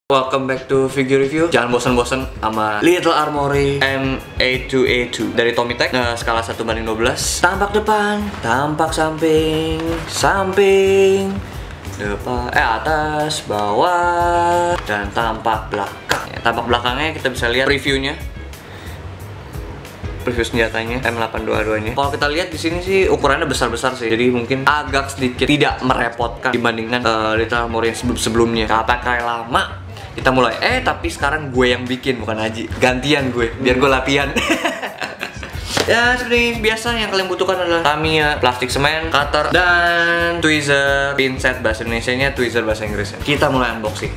Welcome back to Figure Review. Jangan bosan-bosan sama Little Armory M82A2 dari Tomitech. Skala 1/12. Tampak depan, tampak samping, samping, depan, atas, bawah, dan tampak belakang. Tampak belakangnya kita bisa lihat previewnya. Preview senjatanya M822-nya. Kalau kita lihat di sini sih ukurannya besar-besar sih. Jadi mungkin agak sedikit tidak merepotkan dibandingkan Little Armory yang sebelumnya. Gak pakai lama. Kita mulai. Tapi sekarang gue yang bikin, bukan Haji. Gantian gue, biar gue latihan. Ya, seperti biasa yang kalian butuhkan adalah Tamiya, plastik semen, cutter, dan tweezer, pinset bahasa Indonesianya, tweezer bahasa Inggrisnya. Kita mulai unboxing.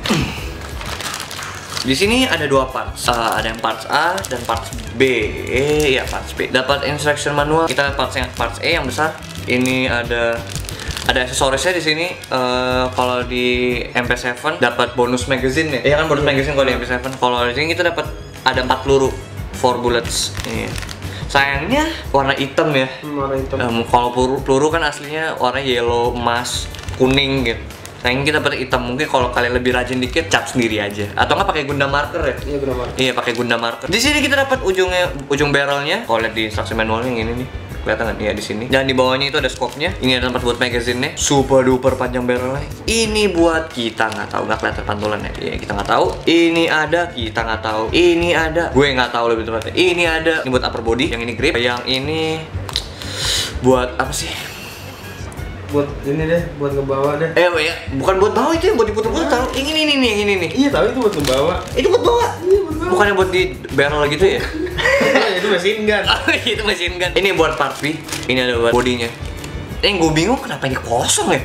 Di sini ada dua parts, ada yang parts A dan parts B. Ya, parts B. Dapat instruction manual. Kita lihat parts A yang besar. Ini ada aksesorisnya di sini. Kalau di MP7 dapat bonus magazine ya. Iya kan, bonus magazine kalau di MP7. Kalau di sini kita dapat ada 4 peluru, 4 bullets. Iya. Sayangnya warna hitam ya. Warna hitam. Kalau peluru kan aslinya warna yellow, emas, kuning gitu. Sayangnya kita dapat hitam. Mungkin kalau kalian lebih rajin dikit, cat sendiri aja. Atau nggak pakai gunda marker ya? Iya, gunda marker. Iya, pakai gunda marker. Di sini kita dapat ujung barrelnya. Kalau lihat di instruksi manualnya yang ini nih. Kelihatan nggak? Iya, di sini. Dan di bawahnya itu ada scope-nya. Ini ada tempat buat magazine-nya. Super duper panjang barrelnya. Ini buat kita nggak tahu, nggak kelihatan pantulannya. Iya, kita nggak tahu. Ini ada, kita nggak tahu. Ini ada, gue nggak tahu lebih tepatnya. Ini ada. Ini buat upper body. Yang ini grip. Yang ini buat apa sih? Buat ini deh, buat ngebawa deh. Ya, bukan buat bawa itu, buat diputer-puter. Tahu? Yang ini nih, yang ini nih. Iya, tahu itu buat ngebawa. Itu buat bawa. Iya, buat bawa. Bukannya buat di barrel gitu ya? Itu mesin gun. Itu mesin gun. Ini buat part B. Ini ada buat bodinya. Yang gue bingung kenapa ini kosong ya?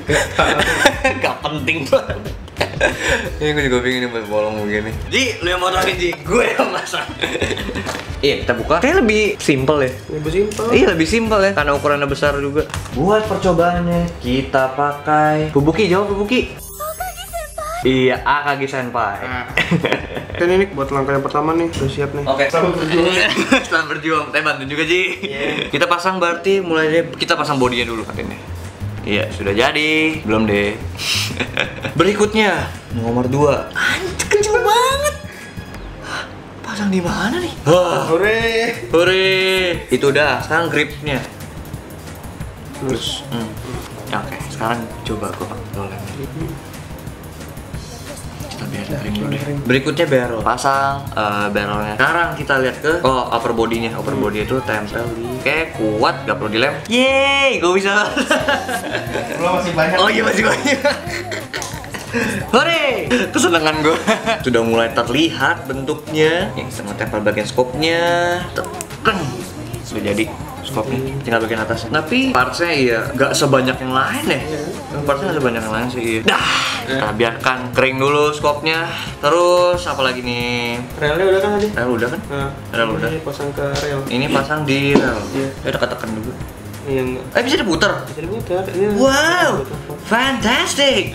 Gak penting banget. Ini gue juga bingung nih buat bolong begini. Ji, lu yang motongin Ji, gue yang masang. Iya, kita buka. Kayak lebih simple ya. Lebih simpel. Iya, lebih simple ya, karena ukurannya besar juga. Buat percobaannya, kita pakai Fubuki. Jawab Fubuki. Iya, Akagi Senpai. Kan ini buat langkah yang pertama nih, udah siap nih. Oke. Selamat berjuang. Selamat berjuang. Saya bantu juga, Ji. Yeah. Kita pasang berarti mulai deh, kita pasang bodinya dulu katanya. Iya, sudah jadi. Belum deh. Berikutnya nomor 2. Anjir, kecil banget. Pasang di mana nih? Wah, Hore. hore. Itu udah, sekarang gripnya. Terus. Oke, sekarang coba gua pakai kita biar kering dulu deh. Berikutnya barrel. Pasang barrelnya. Sekarang kita lihat ke upper body-nya. Upper body itu tempel di kayak kuat, gak perlu dilem. Yeay, gue bisa. Lo masih banyak. Oh iya, masih banyak. Hore! Kesenangan gue. Sudah mulai terlihat bentuknya. Yang setengah tempel bagian scope-nya. Sudah jadi scope-nya, tinggal bagian atasnya. Tapi partsnya iya gak sebanyak yang lain ya. Partsnya gak sebanyak yang lain sih, iya. Dah, kita biarkan kering dulu scope-nya. Terus apa lagi nih? Relnya udah kan tadi? Rel udah kan? Nah, Rel udah. Ini pasang ke rel. Ini pasang di rel. Iya. Ya udah tekan dulu. Iya enggak. Bisa diputar. Bisa diputar. Ini. Wow, fantastic.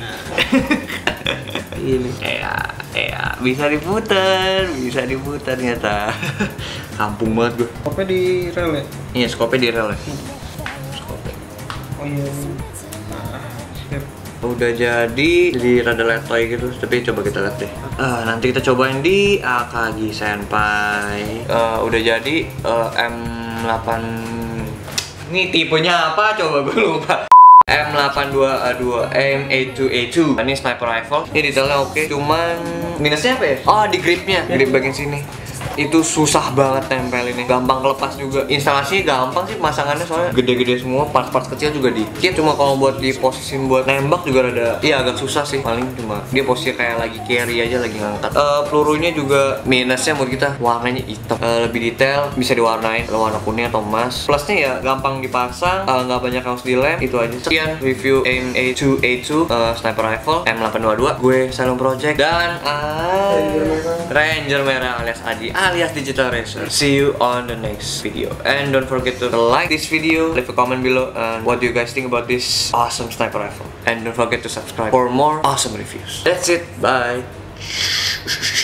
Ini. Ya, bisa diputar ternyata. Kampung banget gue. Kopnya di rel ya? Iya, scope di rel ya. Scope. Oh iya. Nah, siap. Udah jadi rada letoy gitu, tapi coba kita lihat deh. Nanti kita cobain di Akagi Senpai. Udah jadi M8. Ini tipenya apa? Coba gue lupa. M822A2, M82A2. Ini sniper rifle. Ini detailnya oke. Cuman minusnya apa ya? Oh, di gripnya, grip bagian sini. Itu susah banget tempelinnya, gampang kelepas juga. Instalasinya gampang sih, pemasangannya soalnya gede-gede semua, parts-parts kecil juga dikit. Cuma kalau buat diposisin buat nembak juga ada, iya agak susah sih. Paling cuma dia posisi kayak lagi carry aja, lagi ngangkat. Pelurunya juga minusnya menurut kita warnanya hitam, lebih detail, bisa diwarnain warna kuning atau emas. Plusnya ya gampang dipasang, nggak banyak harus dilem, itu aja. Sekian review M82A2 sniper rifle M822. Gue Salum Project dan Ranger Merah alias Adi alias Digital Racer. See you on the next video. And don't forget to like this video, leave a comment below, and what do you guys think about this awesome sniper rifle. And don't forget to subscribe for more awesome reviews. That's it. Bye.